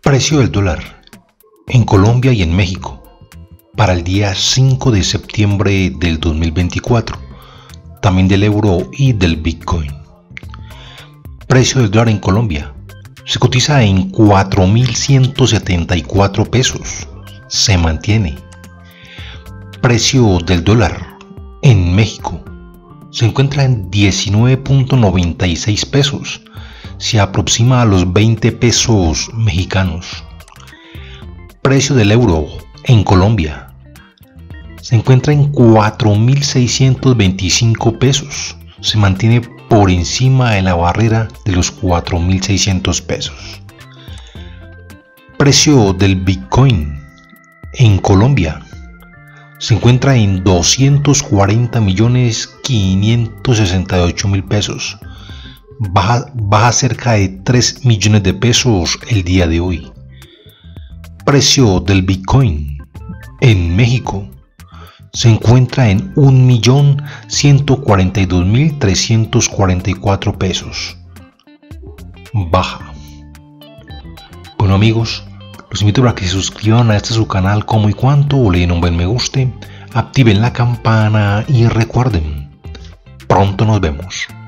Precio del dólar en Colombia y en México para el día 5 de septiembre del 2024, también del euro y del Bitcoin. Precio del dólar en Colombia se cotiza en 4.174 pesos, se mantiene. Precio del dólar en México se encuentra en 19.96 pesos, se aproxima a los 20 pesos mexicanos. Precio del euro en Colombia se encuentra en 4.625 pesos, se mantiene por encima de la barrera de los 4.600 pesos. Precio del Bitcoin en Colombia se encuentra en 240.568.000 pesos, baja cerca de 3 millones de pesos el día de hoy. Precio del Bitcoin en México se encuentra en 1.142.344 pesos, baja. Bueno amigos, los invito para que se suscriban a este su canal Cómo y Cuánto, o le den un buen me guste, activen la campana y recuerden, pronto nos vemos.